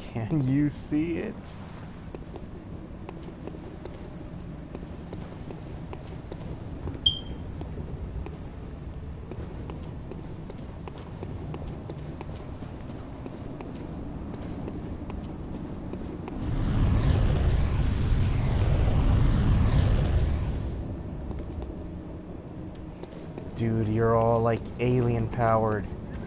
Can you see it? Dude, you're all like alien powered.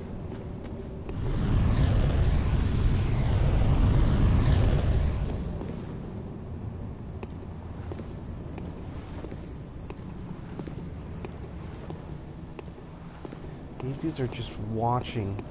These dudes are just watching.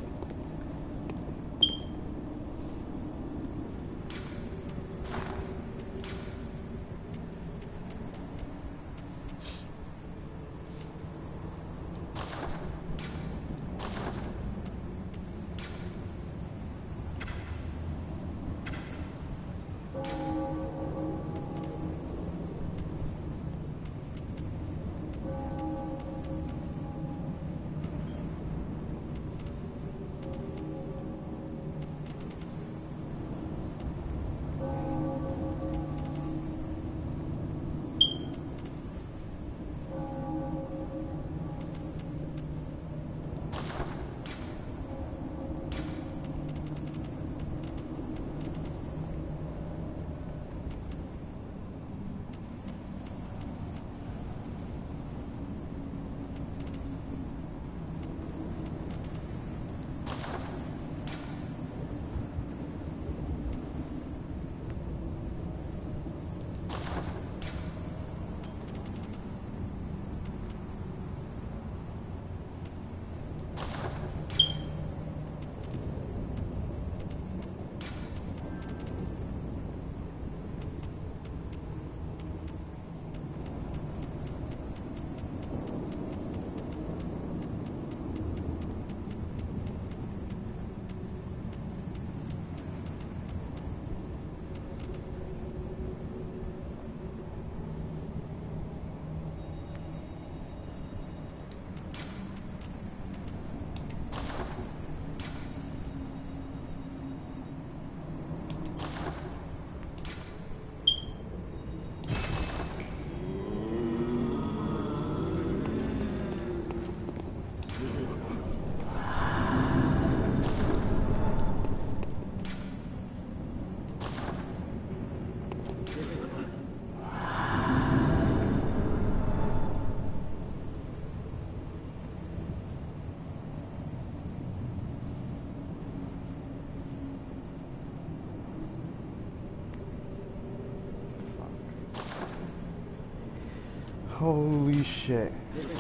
Holy shit.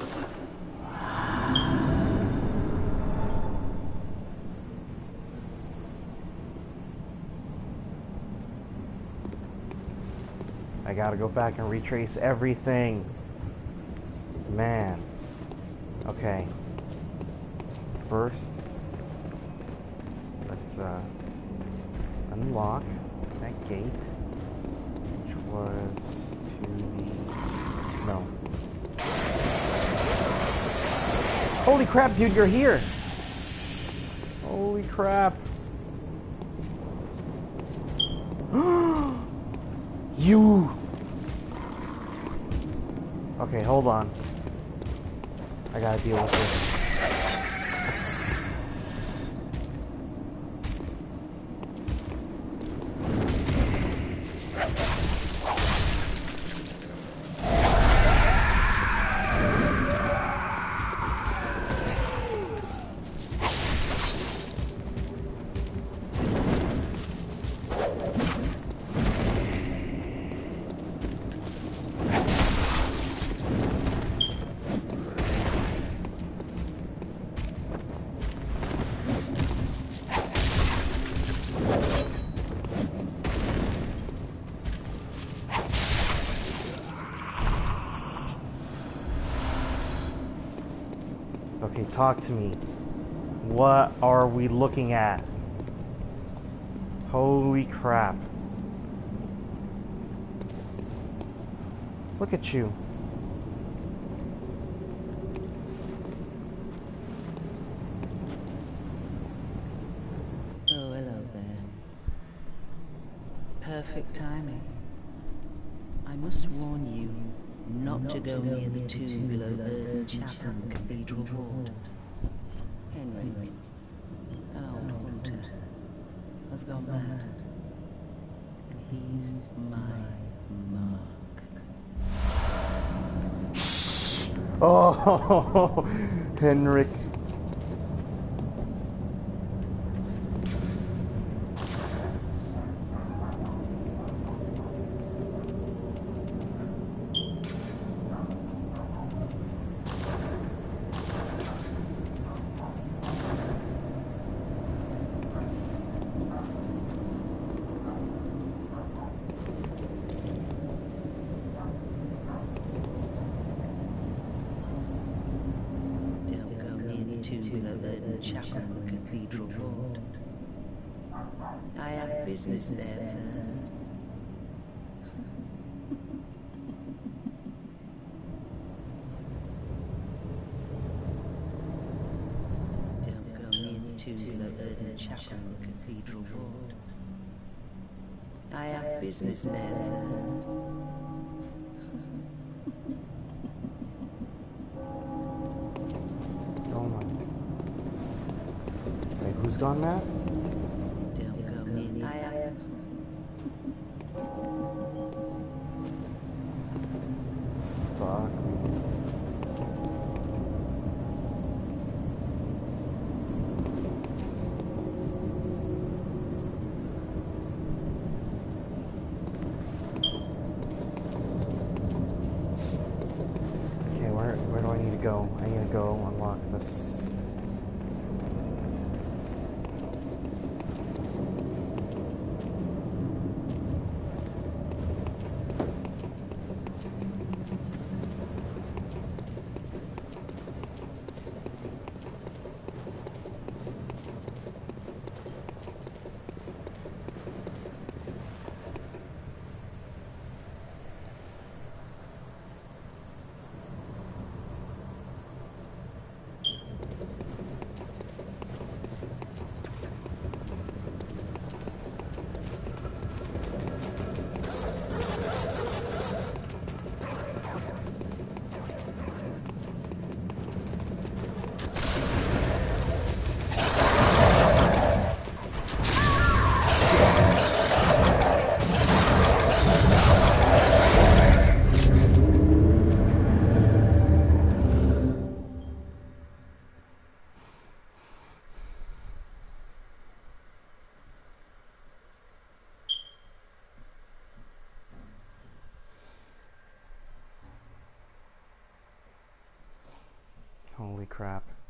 I gotta go back and retrace everything. Man. Okay. First, let's unlock that gate, which was to the... No. Holy crap, dude, you're here! Holy crap. You! Okay, hold on. I gotta deal with this. Okay, talk to me. What are we looking at? Holy crap. Look at you. Oh, hello there. perfect timing. I must warn you not to go near the tomb below Erdon Chapel in the Cathedral Ward. Henrik, an old hunter, has gone mad, and he's my mark. Oh, Henrik. Chapel in the Cathedral Ward. I have business there first. Don't go near the tomb below Erdon Chapel in the Cathedral Ward. I have business there first. Who's gone mad? Don't go near. I am. Fuck me. Okay, where do I need to go? I need to go unlock this. Holy crap.